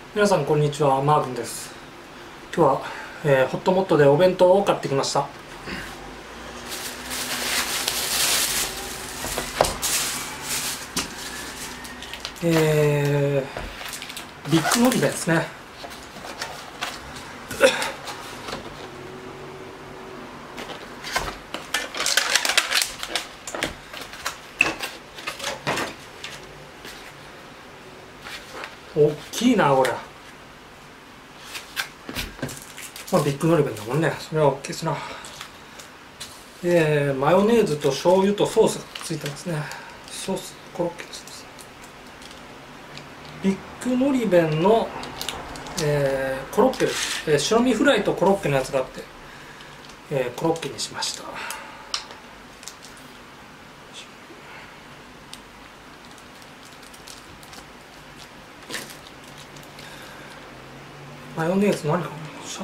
皆さんこんにちは、マー君です。今日は、ホットモットでお弁当を買ってきました。ビッグのりですね。大きいなこれ。まあビッグのり弁だもんね。それは OK ですな。マヨネーズと醤油とソースがついてますね。ソースコロッケです。ビッグのり弁の、コロッケです。白身フライとコロッケのやつがあって、コロッケにしました。マヨネーズ何か鮭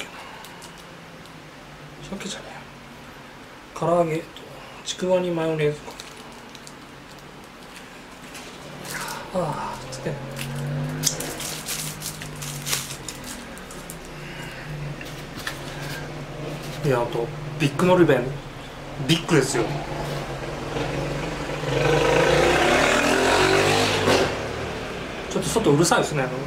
じゃねえ。唐揚げとちくわにマヨネーズかける。ああつけない。いや、あとビッグのり弁ビッグですよ。ちょっと外うるさいですね。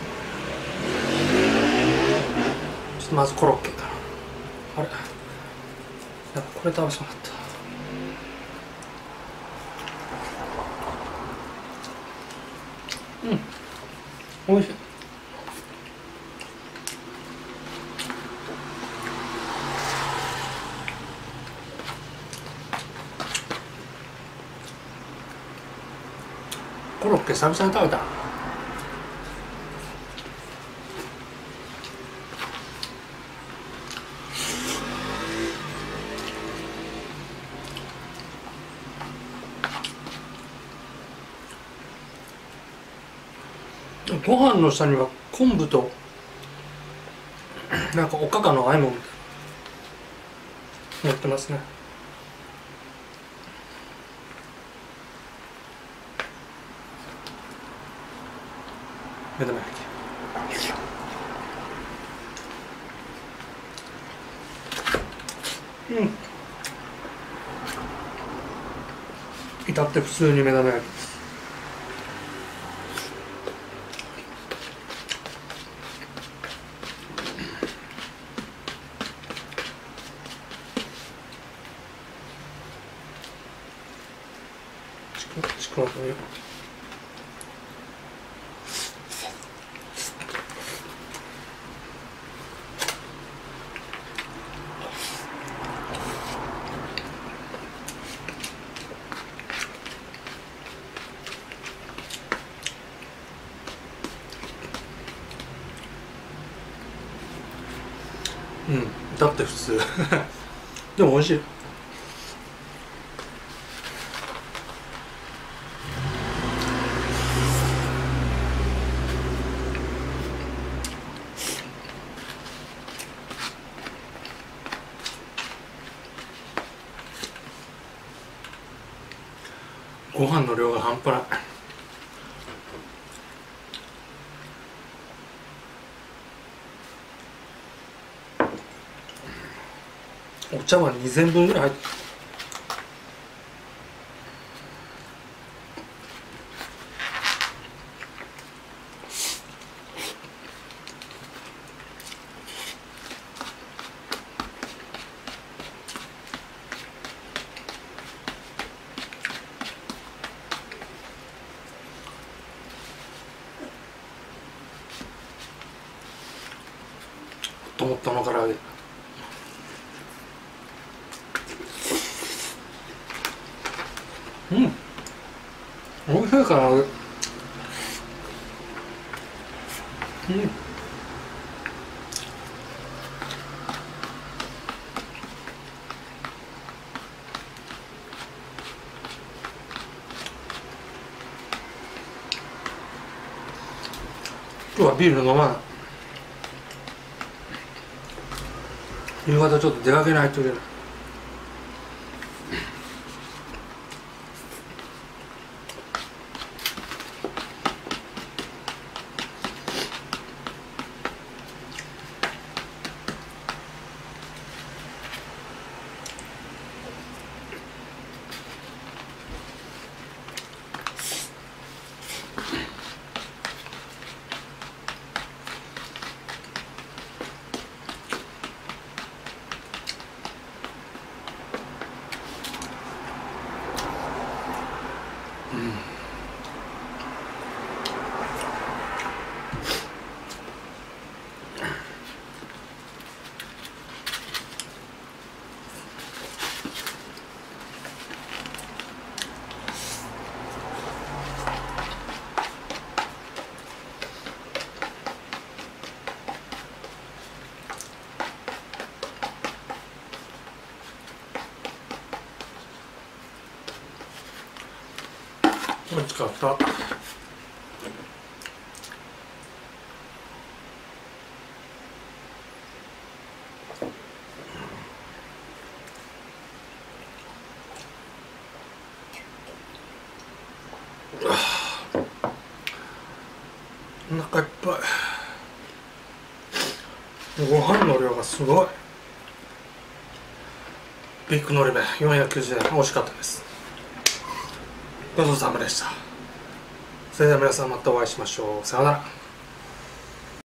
ちょっとまずコロッケかな。あれ、やっぱこれ食べそうだった。おいしい。コロッケ久々に食べた。ご飯の下には昆布となんかおかかのあえもんみたいな乗ってますね。目玉焼き。至って普通に目玉焼きです。ちくわとね。だって普通でも美味しい。ご飯の量が半端ない。お茶碗2膳分ぐらい入ってる。と思ったの唐揚げ。おいしい唐揚げ。今日はビール飲まない。夕方ちょっと出かけないといけない。 美味しかった。お腹いっぱい。ご飯の量がすごい。ビッグのり弁490円、美味しかったです。ごちそうさまでした。それでは皆さんまたお会いしましょう。さようなら。